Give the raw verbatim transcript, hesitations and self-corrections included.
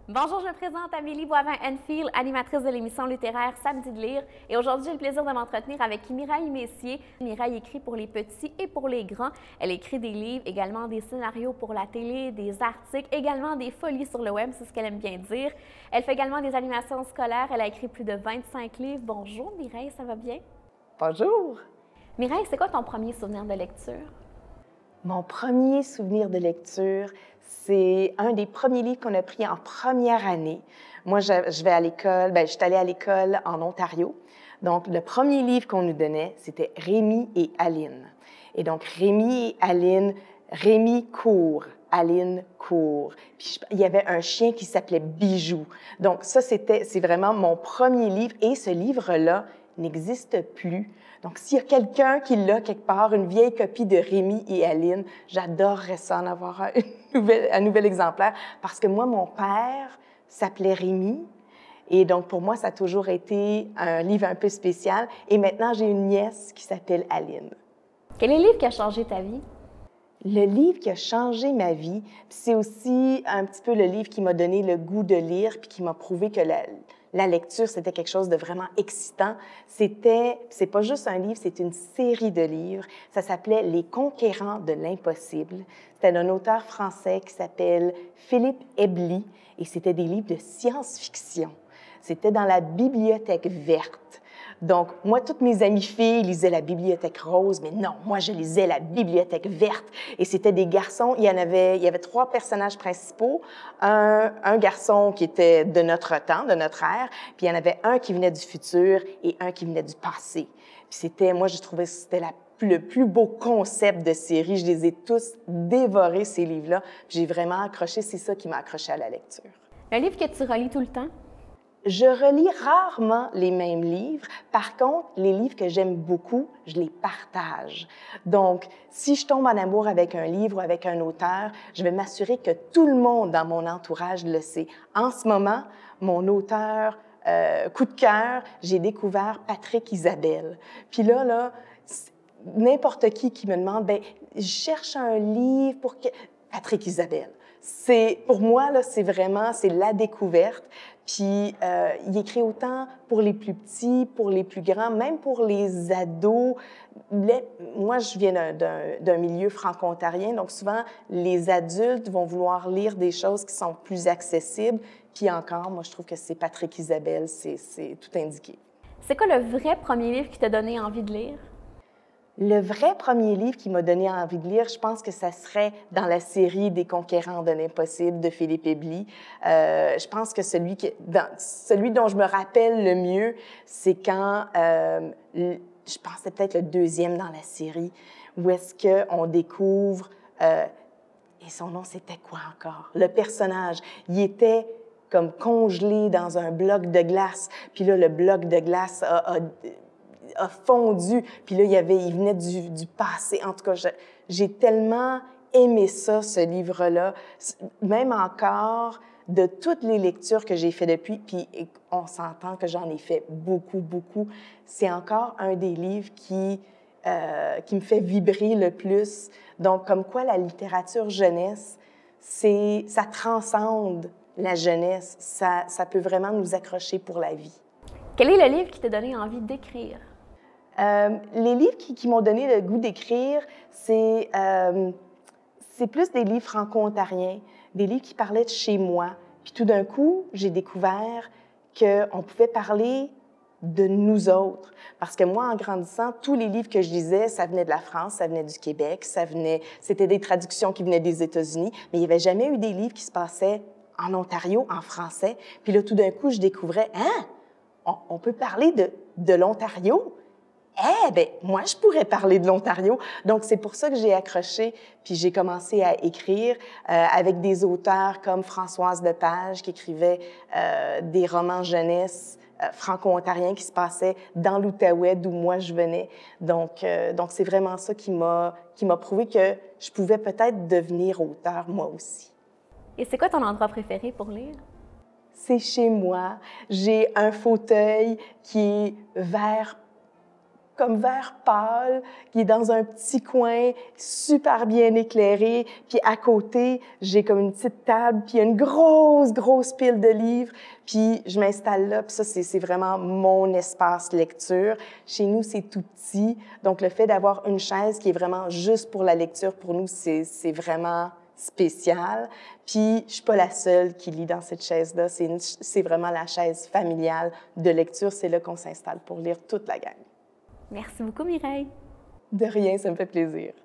Bonjour, je me présente Amélie Boivin-Enfield, animatrice de l'émission littéraire Samedi de lire. Et aujourd'hui, j'ai le plaisir de m'entretenir avec Mireille Messier. Mireille écrit pour les petits et pour les grands. Elle écrit des livres, également des scénarios pour la télé, des articles, également des folies sur le web, c'est ce qu'elle aime bien dire. Elle fait également des animations scolaires. Elle a écrit plus de vingt-cinq livres. Bonjour Mireille, ça va bien? Bonjour. Mireille, c'est quoi ton premier souvenir de lecture? Mon premier souvenir de lecture, c'est un des premiers livres qu'on a pris en première année. Moi, je, je vais à l'école, ben, je suis allée à l'école en Ontario. Donc, le premier livre qu'on nous donnait, c'était Rémi et Aline. Et donc, Rémi et Aline, Rémi court, Aline court. Puis, il y avait un chien qui s'appelait Bijou. Donc, ça, c'était, c'est vraiment mon premier livre. Et ce livre-là n'existe plus. Donc, s'il y a quelqu'un qui l'a quelque part, une vieille copie de Rémi et Aline, j'adorerais ça en avoir un, nouvel, un nouvel exemplaire parce que moi, mon père s'appelait Rémi et donc pour moi, ça a toujours été un livre un peu spécial. Et maintenant, j'ai une nièce qui s'appelle Aline. Quel est le livre qui a changé ta vie? Le livre qui a changé ma vie, c'est aussi un petit peu le livre qui m'a donné le goût de lire puis qui m'a prouvé que la, la lecture, c'était quelque chose de vraiment excitant. C'était, c'est pas juste un livre, c'est une série de livres. Ça s'appelait Les Conquérants de l'impossible. C'était d'un auteur français qui s'appelle Philippe Ebely et c'était des livres de science-fiction. C'était dans la bibliothèque verte. Donc, moi, toutes mes amies filles lisaient la bibliothèque rose, mais non, moi, je lisais la bibliothèque verte. Et c'était des garçons, il y en avait, il y avait trois personnages principaux. Un, un garçon qui était de notre temps, de notre ère, puis il y en avait un qui venait du futur et un qui venait du passé. Puis c'était, moi, je trouvais que c'était la, le plus beau concept de série. Je les ai tous dévorés, ces livres-là. Puis j'ai vraiment accroché, c'est ça qui m'a accroché à la lecture. Un livre que tu relis tout le temps? Je relis rarement les mêmes livres. Par contre, les livres que j'aime beaucoup, je les partage. Donc, si je tombe en amour avec un livre ou avec un auteur, je vais m'assurer que tout le monde dans mon entourage le sait. En ce moment, mon auteur euh, coup de cœur, j'ai découvert Patrick Isabelle. Puis là, là, n'importe qui qui me demande, ben, je cherche un livre pour que... Patrick Isabelle. C'est, pour moi, là, c'est vraiment, c'est la découverte. Puis, euh, il écrit autant pour les plus petits, pour les plus grands, même pour les ados. Les, moi, je viens d'un, d'un, d'un milieu franco-ontarien, donc souvent, les adultes vont vouloir lire des choses qui sont plus accessibles. Puis encore, moi, je trouve que c'est Patrick Isabelle, c'est, c'est tout indiqué. C'est quoi le vrai premier livre qui t'a donné envie de lire? Le vrai premier livre qui m'a donné envie de lire, je pense que ça serait dans la série des Conquérants de l'impossible de Philippe Ebely. Euh, je pense que celui, qui, dans, celui dont je me rappelle le mieux, c'est quand, euh, le, je pense que c'est peut-être le deuxième dans la série, où est-ce qu'on découvre, euh, et son nom c'était quoi encore? Le personnage, il était comme congelé dans un bloc de glace, puis là, le bloc de glace a... a a fondu, puis là, il, y avait, il venait du, du passé. En tout cas, je, j'ai tellement aimé ça, ce livre-là. Même encore, de toutes les lectures que j'ai faites depuis, puis on s'entend que j'en ai fait beaucoup, beaucoup, c'est encore un des livres qui, euh, qui me fait vibrer le plus. Donc, comme quoi la littérature jeunesse, c'est, ça transcende la jeunesse. Ça, ça peut vraiment nous accrocher pour la vie. Quel est le livre qui t'a donné envie d'écrire? Euh, les livres qui, qui m'ont donné le goût d'écrire, c'est, euh, c'est plus des livres franco-ontariens, des livres qui parlaient de chez moi. Puis tout d'un coup, j'ai découvert qu'on pouvait parler de nous autres. Parce que moi, en grandissant, tous les livres que je lisais, ça venait de la France, ça venait du Québec, ça venait, c'était des traductions qui venaient des États-Unis, mais il n'y avait jamais eu des livres qui se passaient en Ontario, en français. Puis là, tout d'un coup, je découvrais, hein, on, on peut parler de, de l'Ontario. Eh bien, moi, je pourrais parler de l'Ontario. Donc, c'est pour ça que j'ai accroché, puis j'ai commencé à écrire euh, avec des auteurs comme Françoise Lepage, qui écrivait euh, des romans jeunesse euh, franco-ontariens qui se passaient dans l'Outaouais, d'où moi je venais. Donc, euh, donc c'est vraiment ça qui m'a, qui m'a prouvé que je pouvais peut-être devenir auteur, moi aussi. Et c'est quoi ton endroit préféré pour lire? C'est chez moi. J'ai un fauteuil qui est vert comme vert pâle, qui est dans un petit coin, super bien éclairé. Puis à côté, j'ai comme une petite table, puis il y a une grosse, grosse pile de livres. Puis je m'installe là, puis ça, c'est vraiment mon espace lecture. Chez nous, c'est tout petit. Donc, le fait d'avoir une chaise qui est vraiment juste pour la lecture, pour nous, c'est vraiment spécial. Puis, je suis pas la seule qui lit dans cette chaise-là. C'est vraiment la chaise familiale de lecture. C'est là qu'on s'installe pour lire toute la gang. Merci beaucoup, Mireille. De rien, ça me fait plaisir.